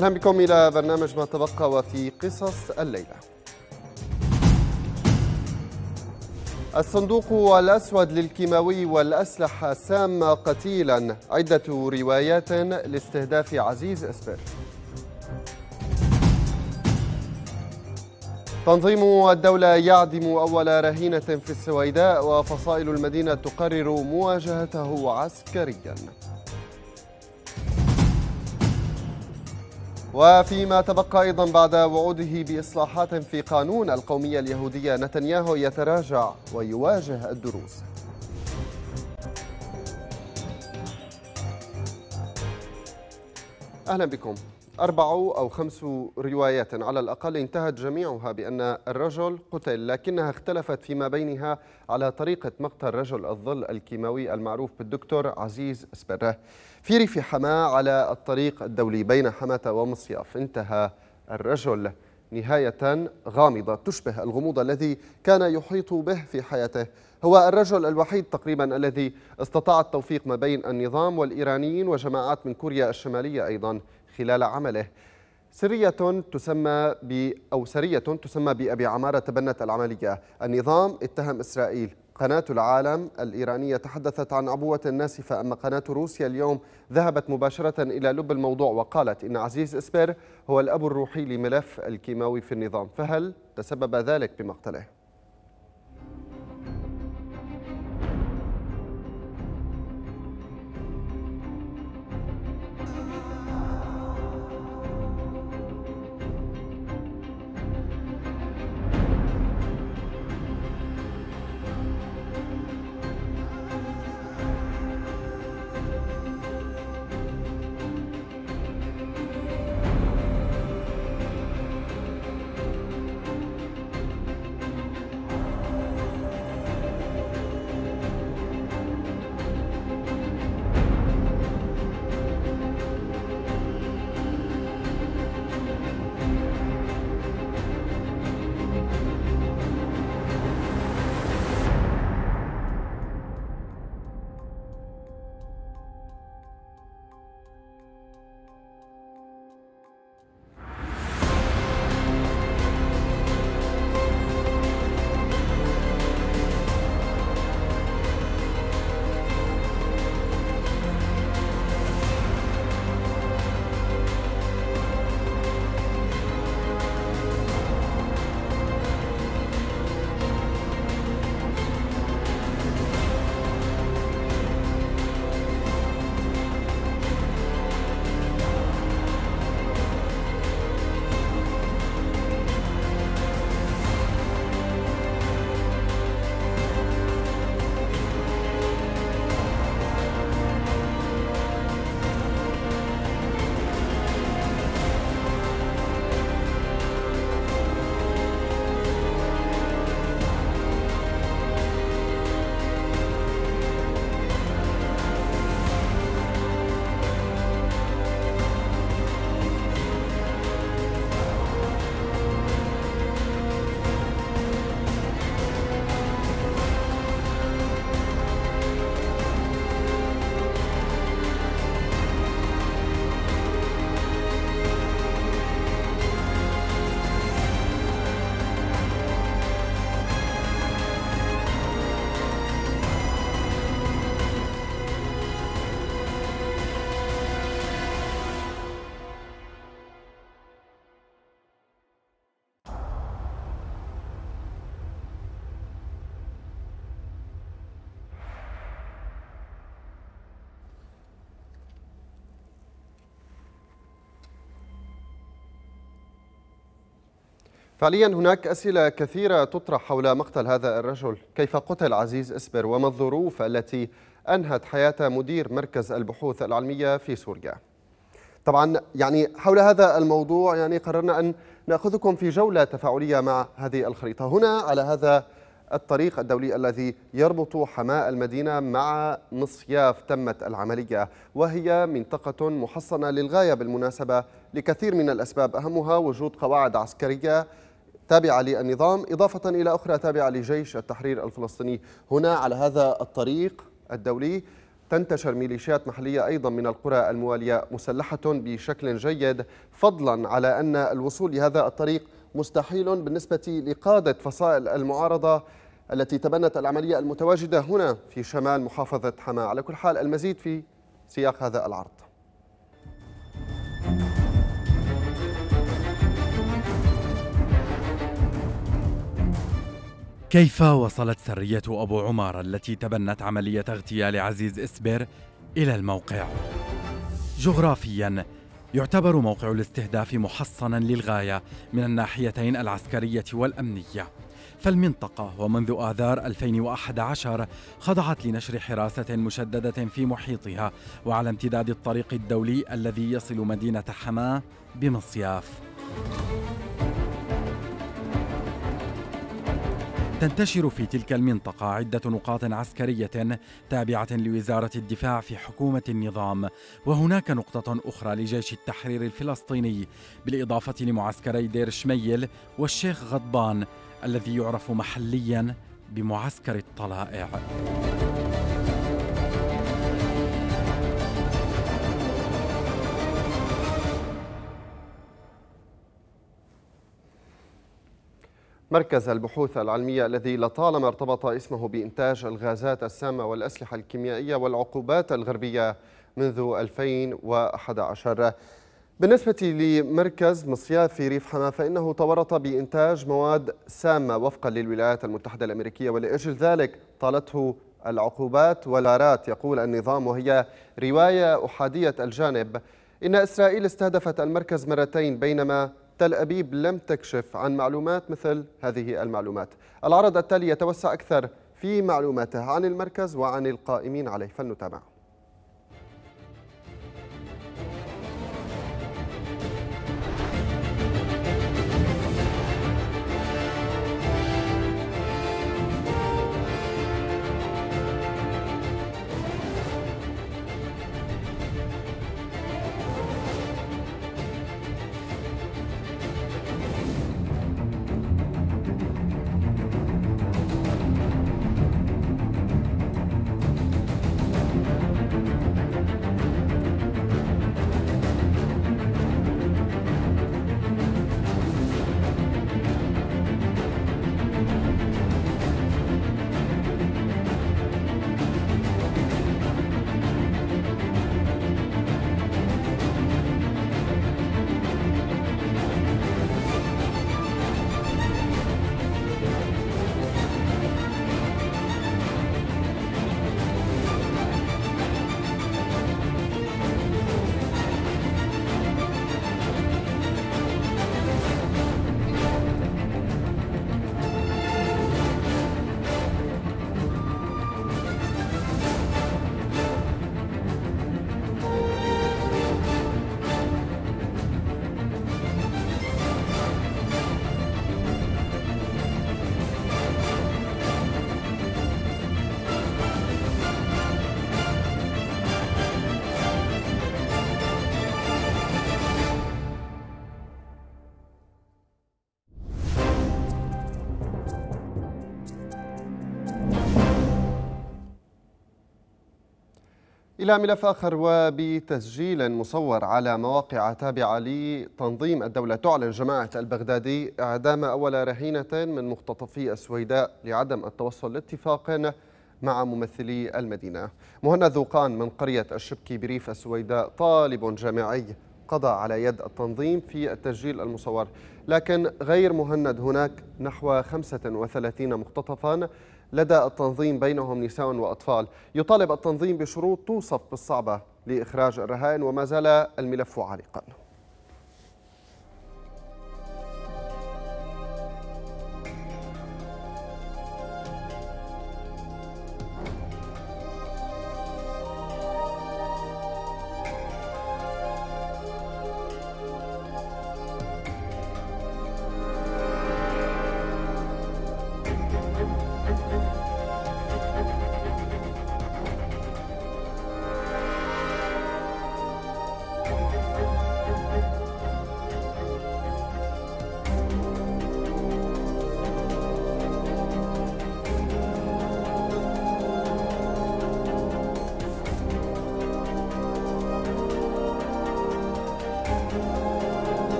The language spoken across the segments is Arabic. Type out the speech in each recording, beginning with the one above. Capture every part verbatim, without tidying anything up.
أهلا بكم إلى برنامج ما تبقى وفي قصص الليلة. الصندوق الأسود للكيماوي والأسلحة السامة قتيلا، عدة روايات لاستهداف عزيز إسبر. تنظيم الدولة يعدم أول رهينة في السويداء، وفصائل المدينة تقرر مواجهته عسكريا. وفيما تبقى أيضا بعد وعوده بإصلاحات في قانون القومية اليهودية، نتنياهو يتراجع ويواجه الدروس. أهلا بكم. أربع أو خمس روايات على الأقل انتهت جميعها بأن الرجل قتل، لكنها اختلفت فيما بينها على طريقة مقتل رجل الظل الكيماوي المعروف بالدكتور عزيز إسبر في ريف حماة على الطريق الدولي بين حماة ومصياف. انتهى الرجل نهاية غامضة تشبه الغموض الذي كان يحيط به في حياته. هو الرجل الوحيد تقريبا الذي استطاع التوفيق ما بين النظام والإيرانيين وجماعات من كوريا الشمالية أيضا خلال عمله. سرية تسمى ب أو سرية تسمى بأبي عمارة تبنت العملية. النظام اتهم إسرائيل. قناة العالم الإيرانية تحدثت عن عبوة ناسفة، أما قناة روسيا اليوم ذهبت مباشرة إلى لب الموضوع وقالت إن عزيز إسبر هو الأب الروحي لملف الكيماوي في النظام. فهل تسبب ذلك بمقتله؟ فعليا هناك أسئلة كثيرة تطرح حول مقتل هذا الرجل. كيف قتل عزيز إسبر؟ وما الظروف التي أنهت حياة مدير مركز البحوث العلمية في سوريا؟ طبعا يعني حول هذا الموضوع يعني قررنا أن نأخذكم في جولة تفاعلية مع هذه الخريطة. هنا على هذا الطريق الدولي الذي يربط حماة المدينة مع مصياف تمت العملية، وهي منطقة محصنة للغاية بالمناسبة لكثير من الأسباب، أهمها وجود قواعد عسكرية تابعة للنظام إضافة إلى أخرى تابعة لجيش التحرير الفلسطيني. هنا على هذا الطريق الدولي تنتشر ميليشيات محلية أيضا من القرى الموالية مسلحة بشكل جيد، فضلا على أن الوصول لهذا الطريق مستحيل بالنسبة لقادة فصائل المعارضة التي تبنت العملية المتواجدة هنا في شمال محافظة حماة. على كل حال المزيد في سياق هذا العرض. كيف وصلت سرية أبو عمارة التي تبنت عملية اغتيال عزيز إسبر إلى الموقع؟ جغرافياً يعتبر موقع الاستهداف محصناً للغاية من الناحيتين العسكرية والأمنية، فالمنطقة ومنذ آذار ألفين وأحد عشر خضعت لنشر حراسة مشددة في محيطها وعلى امتداد الطريق الدولي الذي يصل مدينة حماة بمصياف. تنتشر في تلك المنطقة عدة نقاط عسكرية تابعة لوزارة الدفاع في حكومة النظام، وهناك نقطة أخرى لجيش التحرير الفلسطيني، بالإضافة لمعسكري دير شميل والشيخ غضبان الذي يعرف محلياً بمعسكر الطلائع. مركز البحوث العلمية الذي لطالما ارتبط اسمه بإنتاج الغازات السامة والأسلحة الكيميائية والعقوبات الغربية منذ ألفين وأحد عشر. بالنسبة لمركز مصياف في ريف حماة فإنه تورط بإنتاج مواد سامة وفقا للولايات المتحدة الأمريكية، ولأجل ذلك طالته العقوبات والغارات. يقول النظام وهي رواية أحادية الجانب إن إسرائيل استهدفت المركز مرتين بينما تل أبيب لم تكشف عن معلومات مثل هذه المعلومات. العرض التالي يتوسع أكثر في معلوماته عن المركز وعن القائمين عليه، فلنتابع. إلى ملف آخر، وبتسجيل مصور على مواقع تابعة لتنظيم الدولة تعلن جماعة البغدادي إعدام أول رهينة من مختطفي السويداء لعدم التوصل لاتفاق مع ممثلي المدينة. مهند ذوقان من قرية الشبكي بريف السويداء طالب جامعي قضى على يد التنظيم في التسجيل المصور، لكن غير مهند هناك نحو خمسة وثلاثين مختطفا لدى التنظيم بينهم نساء وأطفال. يطالب التنظيم بشروط توصف بالصعبة لإخراج الرهائن، وما زال الملف عالقا.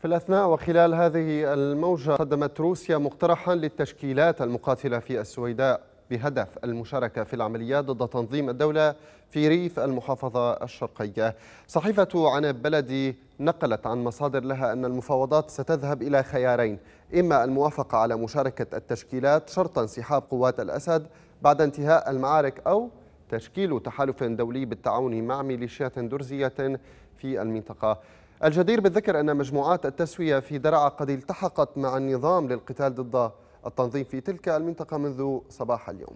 في الأثناء وخلال هذه الموجة قدمت روسيا مقترحا للتشكيلات المقاتلة في السويداء بهدف المشاركة في العمليات ضد تنظيم الدولة في ريف المحافظة الشرقية. صحيفة عنب بلدي نقلت عن مصادر لها أن المفاوضات ستذهب إلى خيارين: إما الموافقة على مشاركة التشكيلات شرط انسحاب قوات الأسد بعد انتهاء المعارك، أو تشكيل تحالف دولي بالتعاون مع ميليشيات درزية في المنطقة. الجدير بالذكر أن مجموعات التسوية في درعا قد التحقت مع النظام للقتال ضد التنظيم في تلك المنطقة منذ صباح اليوم.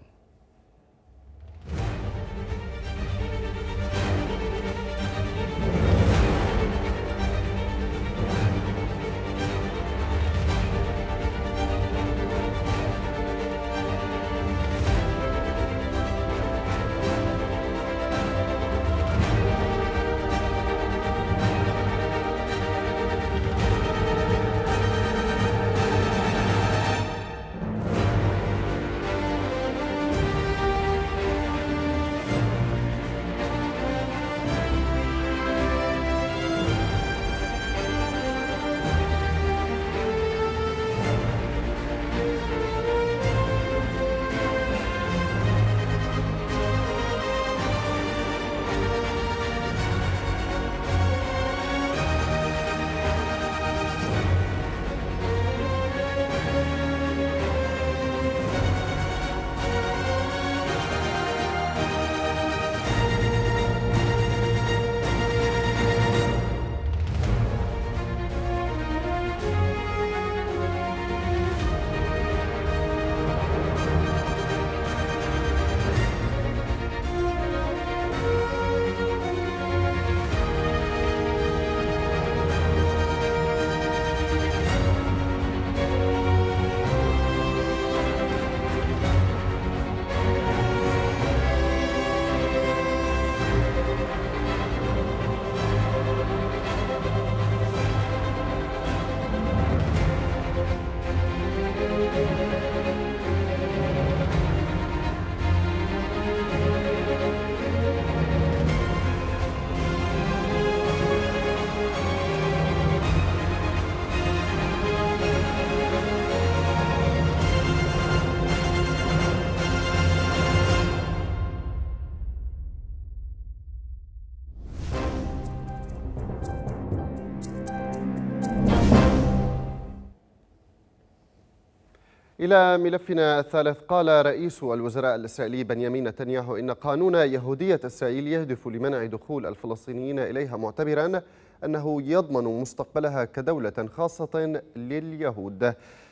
إلى ملفنا الثالث. قال رئيس الوزراء الإسرائيلي بنيامين نتنياهو إن قانون يهودية إسرائيل يهدف لمنع دخول الفلسطينيين إليها، معتبرا أنه يضمن مستقبلها كدولة خاصة لليهود.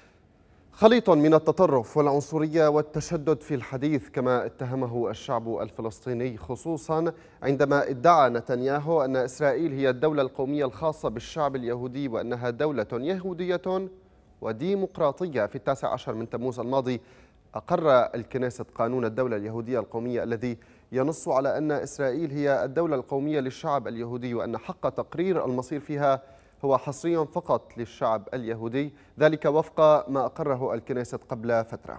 خليط من التطرف والعنصرية والتشدد في الحديث، كما اتهمه الشعب الفلسطيني، خصوصا عندما ادعى نتنياهو أن إسرائيل هي الدولة القومية الخاصة بالشعب اليهودي وأنها دولة يهودية وديمقراطية. في التاسع عشر من تموز الماضي أقر الكنيست قانون الدولة اليهودية القومية الذي ينص على أن إسرائيل هي الدولة القومية للشعب اليهودي، وأن حق تقرير المصير فيها هو حصريا فقط للشعب اليهودي، ذلك وفق ما أقره الكنيست قبل فترة.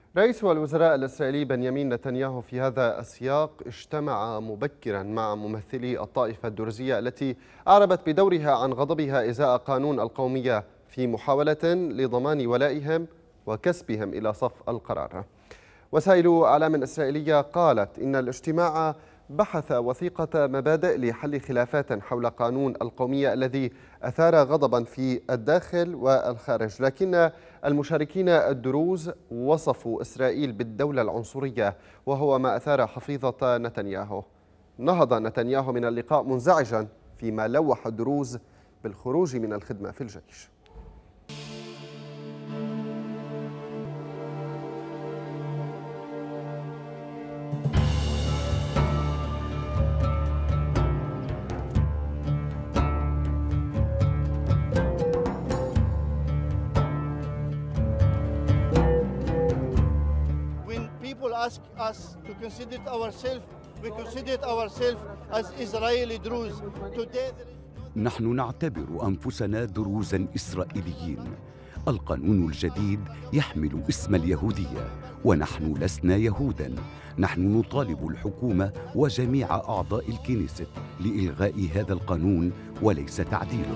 رئيس الوزراء الإسرائيلي بنيامين نتنياهو في هذا السياق اجتمع مبكرا مع ممثلي الطائفة الدرزية التي أعربت بدورها عن غضبها إزاء قانون القومية في محاولة لضمان ولائهم وكسبهم إلى صف القرار. وسائل إعلام إسرائيلية قالت إن الاجتماع بحث وثيقة مبادئ لحل خلافات حول قانون القومية الذي أثار غضبا في الداخل والخارج، لكن المشاركين الدروز وصفوا إسرائيل بالدولة العنصرية وهو ما أثار حفيظة نتنياهو. نهض نتنياهو من اللقاء منزعجا فيما لوح الدروز بالخروج من الخدمة في الجيش. ask us to consider ourselves, we consider ourselves as Israeli Druze. Today نحن نعتبر أنفسنا دروزا إسرائيليين. القانون الجديد يحمل اسم اليهودية ونحن لسنا يهودا. نحن نطالب الحكومة وجميع أعضاء الكنيست لإلغاء هذا القانون وليس تعديله.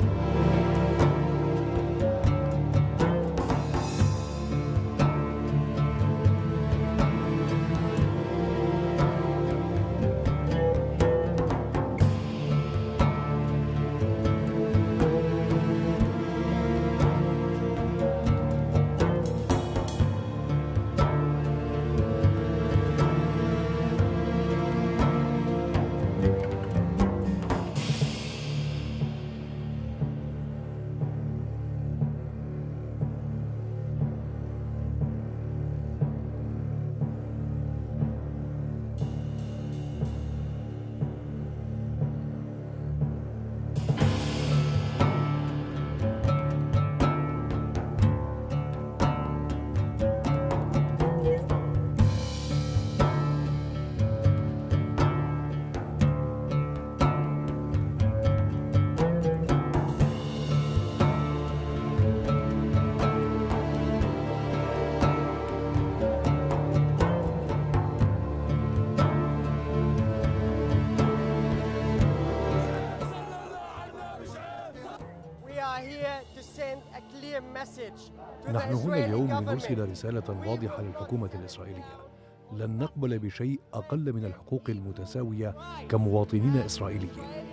نحن هنا اليوم لنرسل رسالة واضحة للحكومة الإسرائيلية. لن نقبل بشيء أقل من الحقوق المتساوية كمواطنين إسرائيليين.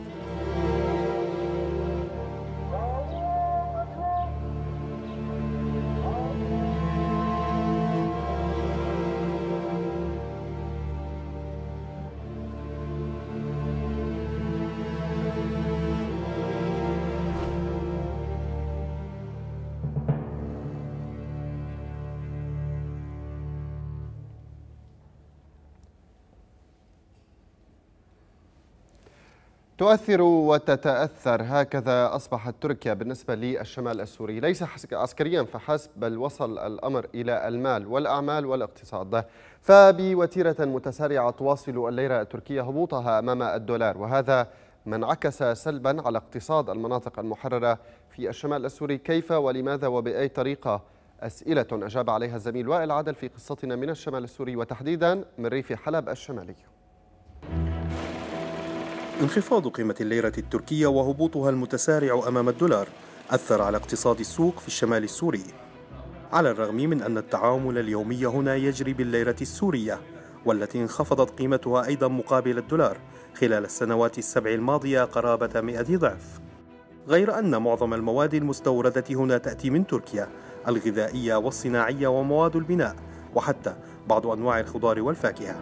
تؤثر وتتأثر، هكذا أصبحت تركيا بالنسبة للشمال السوري، ليس عسكريا فحسب بل وصل الأمر إلى المال والأعمال والاقتصاد. فبوتيرة متسارعة تواصل الليرة التركية هبوطها أمام الدولار، وهذا ما انعكس سلبا على اقتصاد المناطق المحررة في الشمال السوري. كيف ولماذا وبأي طريقة؟ أسئلة أجاب عليها الزميل وائل عادل في قصتنا من الشمال السوري وتحديدا من ريف حلب الشمالي. انخفاض قيمة الليرة التركية وهبوطها المتسارع أمام الدولار أثر على اقتصاد السوق في الشمال السوري، على الرغم من أن التعامل اليومي هنا يجري بالليرة السورية والتي انخفضت قيمتها أيضا مقابل الدولار خلال السنوات السبع الماضية قرابة مئة ضعف. غير أن معظم المواد المستوردة هنا تأتي من تركيا، الغذائية والصناعية ومواد البناء وحتى بعض أنواع الخضار والفاكهة.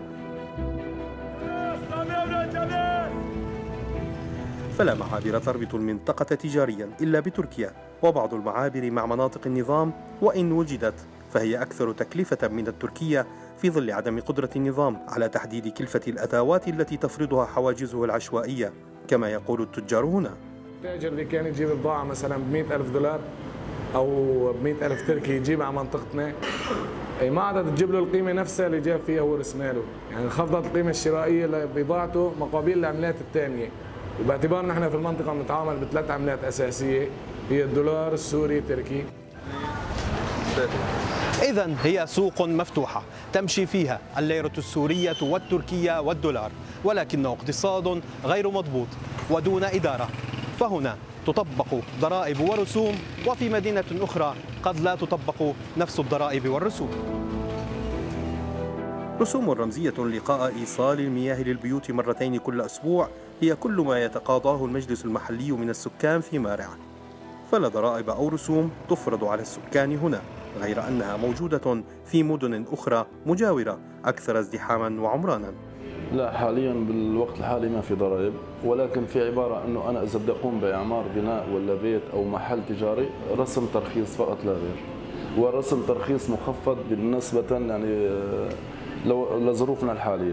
فلا معابر تربط المنطقة تجاريا إلا بتركيا، وبعض المعابر مع مناطق النظام وإن وجدت فهي أكثر تكلفة من التركية في ظل عدم قدرة النظام على تحديد كلفة الأدوات التي تفرضها حواجزه العشوائية كما يقول التجار هنا. التاجر اللي كان يجيب بضاعة مثلا ب مئة ألف دولار أو ب مئة ألف تركي يجيبها على منطقتنا، أي ما عادت تجيب له القيمة نفسها اللي جاب فيها هو رأس ماله، يعني انخفضت القيمة الشرائية لبضاعته مقابل العملات الثانية. وباعتبار نحن في المنطقة بنتعامل بثلاث عملات أساسية هي الدولار السوري التركي. إذن هي سوق مفتوحة تمشي فيها الليرة السورية والتركية والدولار، ولكنه اقتصاد غير مضبوط ودون إدارة، فهنا تطبق ضرائب ورسوم، وفي مدينة أخرى قد لا تطبق نفس الضرائب والرسوم. رسوم رمزية لقاء إيصال المياه للبيوت مرتين كل أسبوع هي كل ما يتقاضاه المجلس المحلي من السكان في مارع، فلا ضرائب أو رسوم تفرض على السكان هنا، غير أنها موجودة في مدن أخرى مجاورة أكثر ازدحاما وعمرانا. لا، حاليا بالوقت الحالي ما في ضرائب، ولكن في عبارة أنه أنا إذا بدي أقوم بإعمار بناء ولا بيت أو محل تجاري رسم ترخيص فقط لا غير، ورسم ترخيص مخفض بالنسبة يعني لظروفنا الحالية.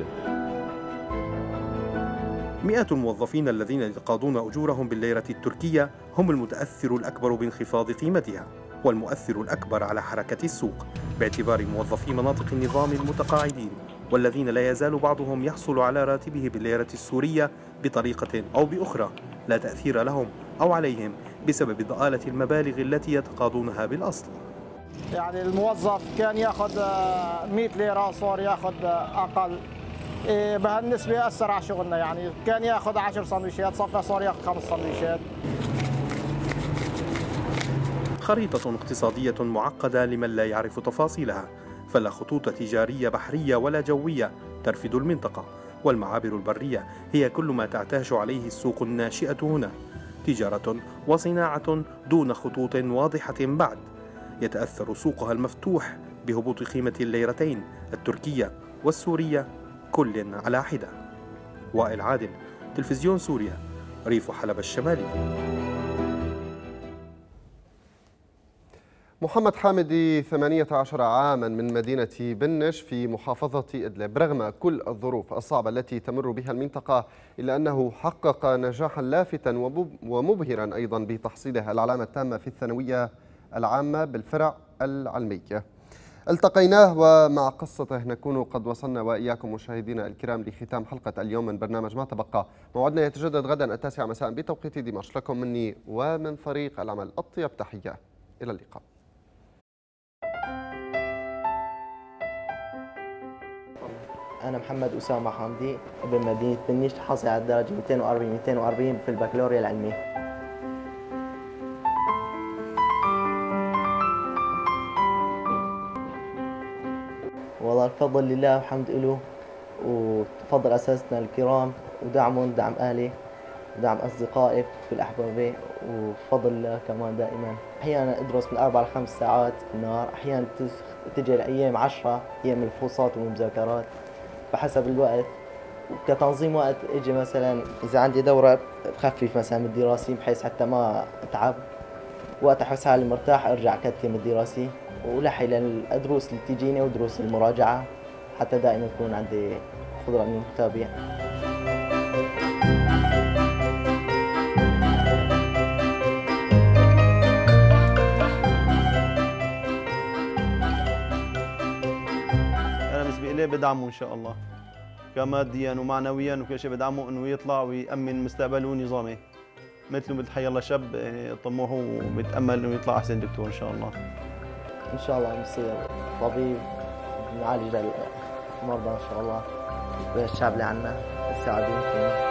مئات الموظفين الذين يتقاضون أجورهم بالليرة التركية هم المتأثر الأكبر بانخفاض قيمتها، والمؤثر الأكبر على حركة السوق باعتبار موظفي مناطق النظام المتقاعدين، والذين لا يزال بعضهم يحصل على راتبه بالليرة السورية بطريقة أو بأخرى لا تأثير لهم أو عليهم بسبب ضآلة المبالغ التي يتقاضونها بالأصل. يعني الموظف كان ياخذ مئة ليرة صار ياخذ أقل، بهالنسبة أثر على شغلنا، يعني كان ياخذ عشر سندويشات صفى صار ياخذ خمس سندويشات. خريطة اقتصادية معقدة لمن لا يعرف تفاصيلها، فلا خطوط تجارية بحرية ولا جوية ترفد المنطقة، والمعابر البرية هي كل ما تعتاش عليه السوق الناشئة هنا، تجارة وصناعة دون خطوط واضحة بعد. يتأثر سوقها المفتوح بهبوط قيمة الليرتين التركية والسورية كل على حدة. وائل عادل، تلفزيون سوريا، ريف حلب الشمالي. محمد حامدي ثمانية عشر عاما من مدينة بنش في محافظة إدلب، رغم كل الظروف الصعبة التي تمر بها المنطقة إلا أنه حقق نجاحا لافتا ومبهرا أيضا بتحصيله العلامة التامة في الثانوية العامة بالفرع العلمي. التقيناه ومع قصته نكون قد وصلنا وإياكم مشاهدينا الكرام لختام حلقة اليوم من برنامج ما تبقى. موعدنا يتجدد غدا التاسعة مساء بتوقيت دمشق. لكم مني ومن فريق العمل أطيب تحية، إلى اللقاء. أنا محمد أسامة حامدي ابن مدينة بنش، حاصل على الدرجة مئتين وأربعين مئتين وأربعين في البكالوريا العلمي. والله الفضل لله والحمد له، وفضل أساتذتنا الكرام ودعمهم دعم أهلي ودعم أصدقائي في الأحبابي، وفضل الله كمان دائما. أحيانا أدرس من أربع لخمس ساعات في النهار، أحيانا تجي الأيام عشرة أيام الفحوصات والمذاكرات بحسب الوقت. وكتنظيم وقت اجي مثلا اذا عندي دوره بخفف مثلا من الدراسي بحيث حتى ما اتعب، وقت احس حالي مرتاح ارجع اكتم الدراسي ولحي للدروس اللي تجيني ودروس المراجعه حتى دائما يكون عندي قدره اني متابع. انا بالنسبه لي بدعمه ان شاء الله كماديا ومعنويا وكل شيء، بدعمه انه يطلع ويأمن مستقبله ونظامه مثله مثل حي الله شاب طموحه وبيتامل انه يطلع احسن دكتور ان شاء الله. ان شاء الله بصير طبيب نعالج المرضى ان شاء الله، والشعب اللي عنا السعادة.